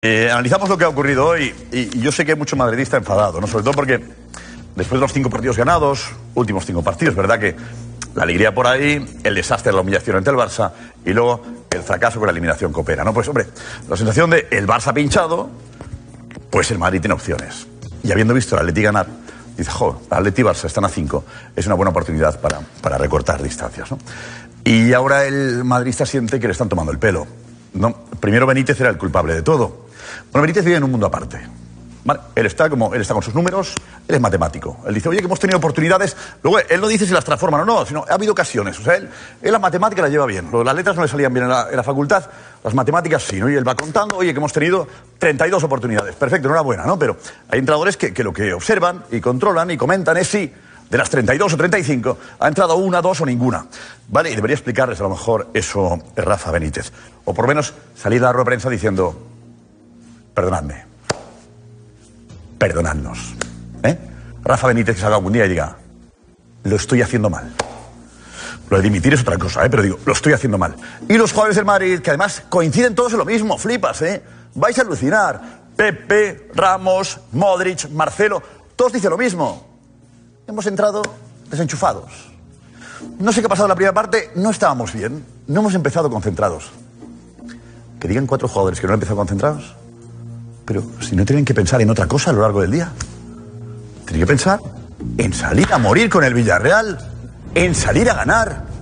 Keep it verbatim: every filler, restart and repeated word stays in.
Eh, analizamos lo que ha ocurrido hoy y, y yo sé que hay mucho madridista enfadado, ¿no? Sobre todo porque después de los cinco partidos ganados, últimos cinco partidos, ¿verdad? Que la alegría por ahí, el desastre de la humillación ante el Barça y luego el fracaso con la eliminación coopera, ¿no? Pues hombre, la sensación de el Barça pinchado, pues el Madrid tiene opciones. Y habiendo visto al Atleti ganar, dice, jo, el Atleti y Barça están a cinco, es una buena oportunidad para, para recortar distancias, ¿no? Y ahora el madridista siente que le están tomando el pelo. No, primero Benítez era el culpable de todo. Bueno, Benítez vive en un mundo aparte. ¿Vale? Él está como él está con sus números, él es matemático. Él dice, oye, que hemos tenido oportunidades. Luego, él no dice si las transforman o no, sino ha habido ocasiones. O sea, él, él las matemáticas las lleva bien. Las letras no le salían bien en la, en la facultad, las matemáticas sí, ¿no? Y él va contando, oye, que hemos tenido treinta y dos oportunidades. Perfecto, enhorabuena, ¿no? Pero hay entrenadores que, que lo que observan y controlan y comentan es si de las treinta y dos o treinta y cinco ha entrado una, dos o ninguna. Vale, y debería explicarles a lo mejor eso Rafa Benítez. O por lo menos salir a la rueda de prensa diciendo, perdonadme. Perdonadnos. ¿Eh? Rafa Benítez que salga algún día y diga, lo estoy haciendo mal. Lo de dimitir es otra cosa, ¿eh? Pero digo, lo estoy haciendo mal. Y los jugadores del Madrid, que además coinciden todos en lo mismo, flipas, ¿eh? Vais a alucinar. Pepe, Ramos, Modric, Marcelo, todos dicen lo mismo. Hemos entrado desenchufados. No sé qué ha pasado en la primera parte, no estábamos bien, no hemos empezado concentrados. Que digan cuatro jugadores que no han empezado concentrados. Pero si no tienen que pensar en otra cosa a lo largo del día. Tienen que pensar en salir a morir con el Villarreal, en salir a ganar.